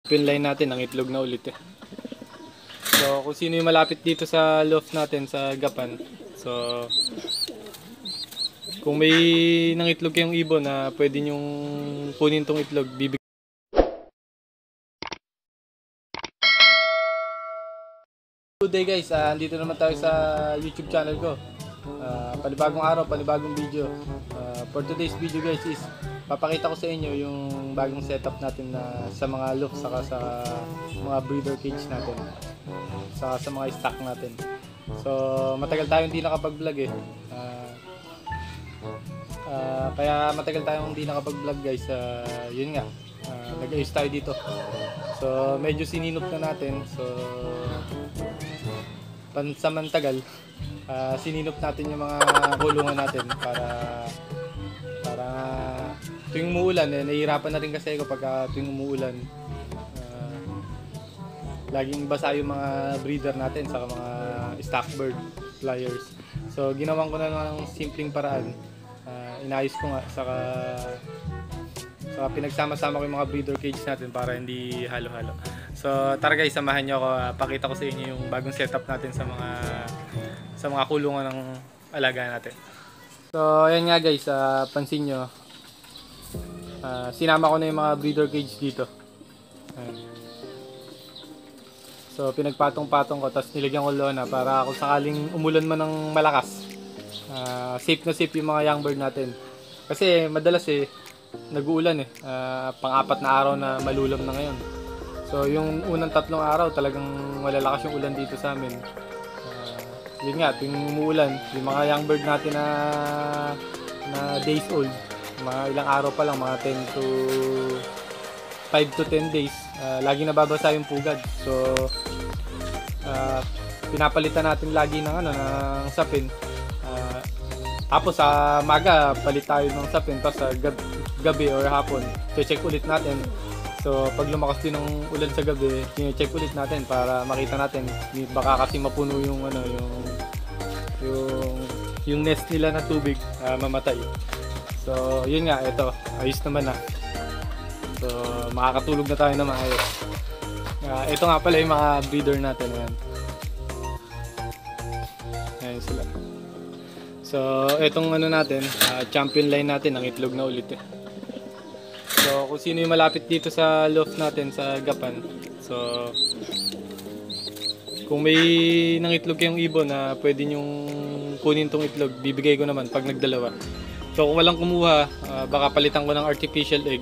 Pinline natin ang itlog na ulit eh. So kung sino yung malapit dito sa loft natin sa Gapan, so kung may nangitlog kayong ibon na pwede nyong kunin tong itlog, bibigyan. Good day guys, andito naman tayo sa YouTube channel ko. Panibagong araw, panibagong video. For today's video guys is papakita ko sa inyo yung bagong setup natin na sa mga loft saka sa mga breeder cage natin, saka sa mga stock natin. So matagal tayong hindi nakapag-vlog eh. Kaya matagal tayong hindi nakapag-vlog guys. Yun nga, nag-ayos tayo dito. So medyo sininop na natin. So pansamantagal sininop natin yung mga kulungan natin para tuwing umuulan nahihirapan na rin kasi ako pag tuwing umuulan laging basa yung mga breeder natin sa mga stock bird flyers. So ginawan ko na ng simpleng paraan, inayos ko nga saka pinagsama-sama ko yung mga breeder cage natin para hindi halo-halo. So tara guys, samahan nyo ako, pakita ko sa inyo yung bagong setup natin sa mga kulungan ng alaga natin. So ayan nga guys, pansin nyo, sinama ko na yung mga breeder cage dito. Ayan. So pinagpatong-patong ko, tapos nilagyan ko lona para kung sakaling umulan man ng malakas, safe na safe yung mga young bird natin. Kasi madalas nag-uulan pang-apat na araw na malulam na ngayon. So yung unang 3 araw talagang malalakas yung ulan dito sa amin. Yun nga, tuwing umuulan, yung mga young bird natin na days old, mga ilang araw pa lang, mga 5 to 10 days, lagi nababasa yung pugad. So pinapalitan natin lagi ng sapin. Tapos sa maga palit tayo ng sapin, tapos sa gabi or hapon check ulit natin. So pag lumakas din ng ulan sa gabi, check ulit natin para makita natin, baka kasi mapuno yung nest nila na tubig, mamatay. So yun nga, ito ayos naman na. So makakatulog na tayo na maayos. Ito nga pala yung mga breeder natin. Ayan sila. So itong natin, champion line natin, ang itlog na ulit eh. So kung sino yung malapit dito sa loft natin sa Gapan, so kung may nangitlog kayong ibon na pwede nyong kunin tong itlog, bibigay ko naman pag nagdalawa. So kung walang kumuha, baka palitan ko ng artificial egg.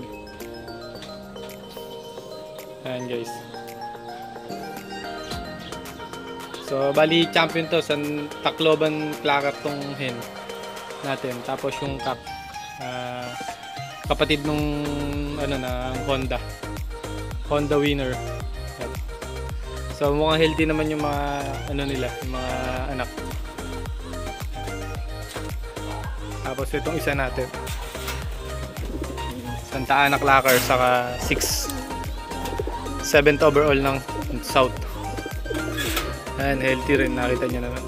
Ayan guys. So bali champion to, sa Tacloban clacker tong hen natin. Tapos yung cock, kapatid nung ng Honda winner. So mukhang healthy naman yung mga nila, yung mga anak. Tapos itong isa natin, Santa Ana clacker, saka 7th overall ng South. Ayan, healthy rin, nakita nyo naman.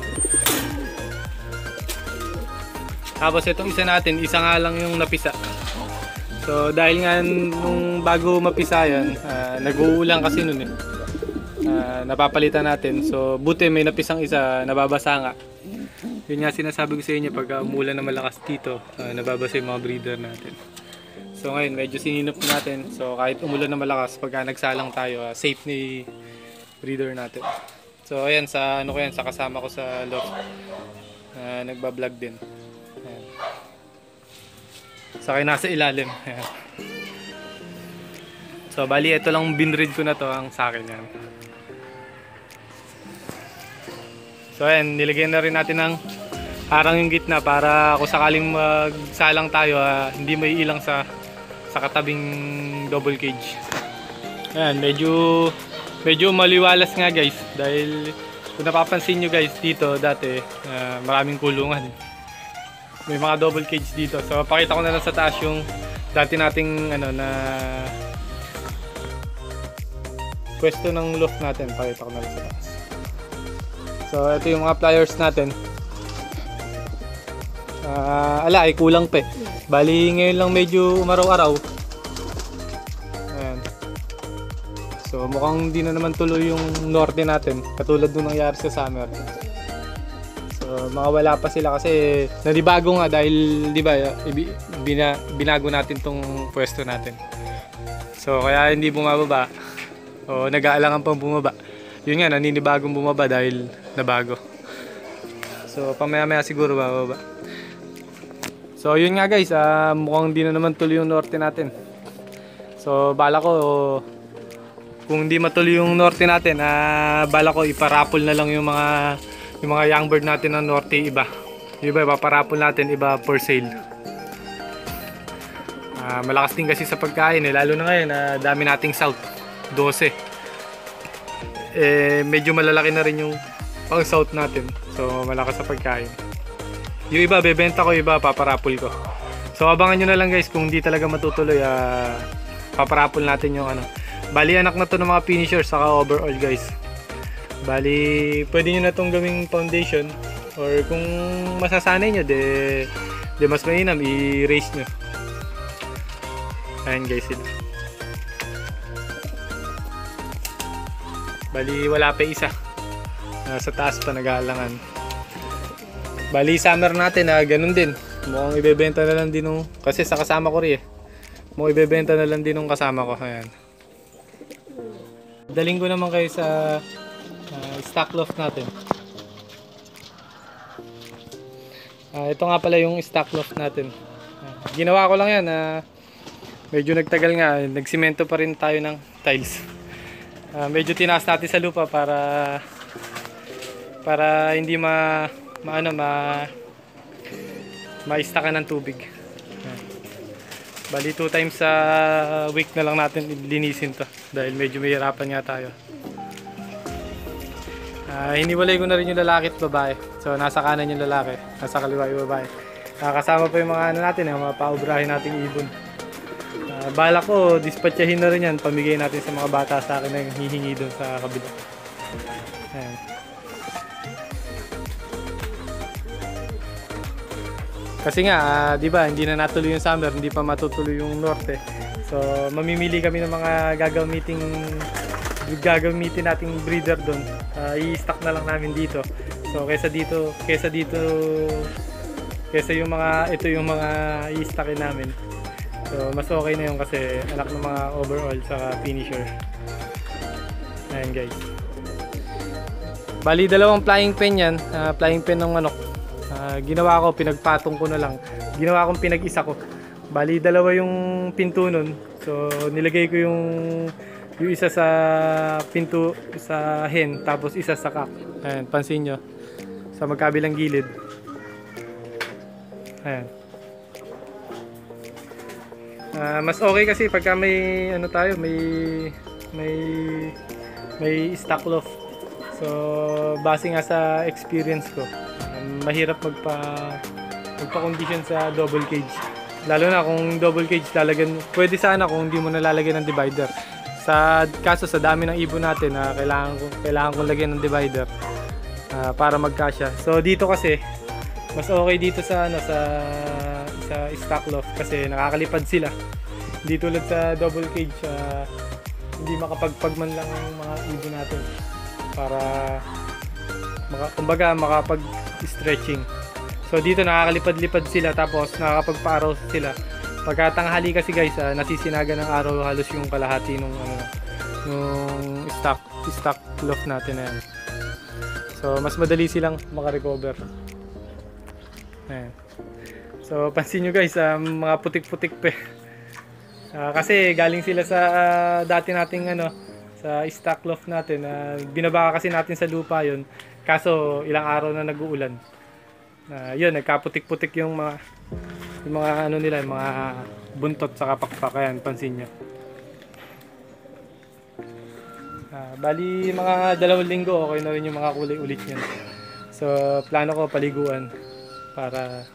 Tapos itong isa natin, isa nga lang yung napisa. So dahil nga nung bago mapisa yan, nag-uulan kasi nun napapalitan natin. So buti may napisang isa, nababasa nga. Yun nga sinasabi ko sa inyo, pag umulan na malakas dito, nababasa yung mga breeder natin. So ngayon medyo sininop natin. So kahit umulan na malakas, pag nagsalang tayo, safe ni breeder natin. So ayan, sa sa kasama ko sa loft, nagba-vlog din. Ayan. Sakay nasa ilalim. Ayan. So bali ito lang binread ko na to, ang sa akin yan. So ayan, nilagyan na rin natin ng harang yung gitna para kung sakaling magsalang tayo, hindi may ilang sa katabing double cage. Ayan, medyo maliwalas nga guys, dahil kung napapansin nyo guys, dito dati maraming kulungan, may mga double cage dito. So pakita ko na lang sa taas yung dati nating na pwesto ng loft natin. Pakita ko na lang sa taas. So ito yung mga pliers natin. Kulang pa bali ngayon lang medyo umaraw-araw. Ayan. So So mukhang hindi na naman tuloy yung norte natin, katulad nung nangyari sa summer. So mga wala pa sila kasi nanibago nga dahil di ba binago natin tong pwesto natin. So kaya hindi bumababa o nag-aalangan pang bumaba. Yun nga, naninibagong bumaba dahil nabago. So pamaya-maya siguro bababa. So yun nga guys, mukhang di na naman tuloy yung norte natin. So bala ko kung di matuloy yung norte natin, bala ko iparapol na lang yung mga young bird natin ng norte iba. Yung iba ipaparapol natin, iba for sale. Malakas din kasi sa pagkain lalo na ngayon, dami nating south 12. Medyo malalaki na rin yung pang south natin. So malakas sa pagkain. Yung iba bebenta ko, iba paparapol ko. So abangan nyo na lang guys kung di talaga matutuloy, paparapol natin yung Bali anak na to ng mga finishers saka overall guys. Bali pwede nyo na tong gawing foundation, or kung masasanay nyo de mas mainam i-raise nyo. Ayan guys sila. Bali wala pa isa, sa taas pa nag-aalangan. Bali summer natin ganun din. Mukhang ibebenta na lang din nung, kasi sa kasama ko rin mukhang ibebenta na lang din nung kasama ko. Ayan. Daling ko naman kayo sa stock loft natin. Ito nga pala yung stock loft natin. Ginawa ko lang yan. Medyo nagtagal nga. Nagsimento pa rin tayo ng tiles. Medyo tinaas natin sa lupa para hindi ma-stackan ng tubig. Bali 2 times sa week na lang natin linisin to dahil medyo mahirapan nga tayo. Hiniwalay ko na rin yung lalaki at babae. So nasa kanan yung lalaki, nasa kaliwa yung babae. Kasama pa yung mga natin, yung mga paubrahin nating ibon. Bala ko, dispatchahin na rin yan, pamigay natin sa mga bata sa akin na yung hihingi doon sa kabila. Ayan. Kasi nga, di ba, hindi na natuloy yung summer, hindi pa matutuloy yung norte. So, mamimili kami ng mga gagamitin nating breeder doon. I-stock na lang namin dito. So, kesa yung mga i-stockin namin. So, mas okay na yun kasi anak ng mga overall sa finisher. Ayan guys. Bali, 2 flying pen yan. Flying pen ng manok. Ginawa ko, pinagpatong ko na lang. Ginawa kong pinag-isa ko. Bali, 2 yung pinto nun. So, nilagay ko yung isa sa pinto sa hen, tapos isa sa cock. Ayan, pansin nyo. Sa magkabilang gilid. Ayan. Mas okay kasi pagka may may stock loft. So, base nga sa experience ko, mahirap magpa-condition sa double cage. Lalo na kung double cage lalagyan, pwede sana kung hindi mo nalalagyan ng divider. Kaso sa dami ng ibon natin, kailangan kong lagyan ng divider para magkasya. So dito kasi mas okay dito sa stock loft kasi nakakalipad sila. Hindi tulad sa double cage, hindi makapagpagman lang ang mga ibon natin para makapag-stretching. So dito nakakalipad-lipad sila, tapos nakakapagpa-araw sila. Pagkatanghali kasi guys, nasisinaga ng araw halos yung kalahati nung stock loft natin na yan. So mas madali silang makarecover. Ayan. So pansin nyo guys, mga putik-putik pa. Kasi galing sila sa dati nating sa stock loft natin. Binabaka kasi natin sa lupa yun. Kaso ilang araw na nag-uulan. Yun, nagkaputik-putik yung mga nila, yung mga buntot sa kapakpak. Ayan, pansin nyo. Bali mga 2 linggo okay na rin yung mga kulay ulit nyan. So plano ko paliguan para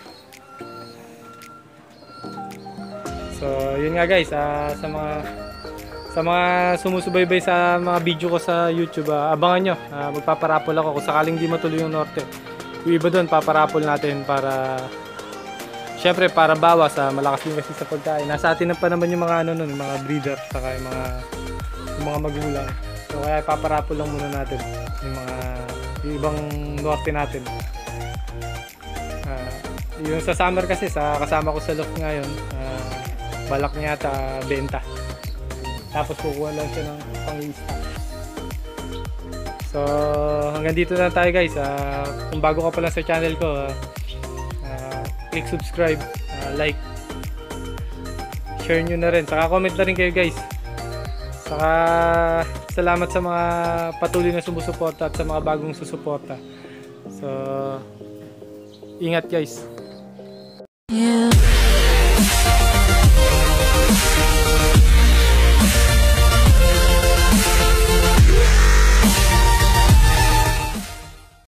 so yun nga guys, sa mga sumusubaybay sa mga video ko sa YouTube, abangan nyo, magpaparapol ako kung sakaling di matuloy yung norte. Yung iba doon paparapol natin para syempre para bawas, malakas din kasi sa pagkain. Nasa atin na pa naman yung mga ano nun, yung mga breeder, saka yung mga magulang. So kaya paparapol lang muna natin yung ibang norte natin. Yung sa summer kasi, sa kasama ko sa loft ngayon, balak niya ata benta. Tapos kukuha lang siya ng pang-i-stock. So hanggang dito na tayo guys. Kung bago ka pa lang sa channel ko, click subscribe, like, share nyo na rin, saka comment na rin kayo guys. Saka salamat sa mga patuloy na sumusuporta at sa mga bagong susuporta. So ingat guys. Yeah.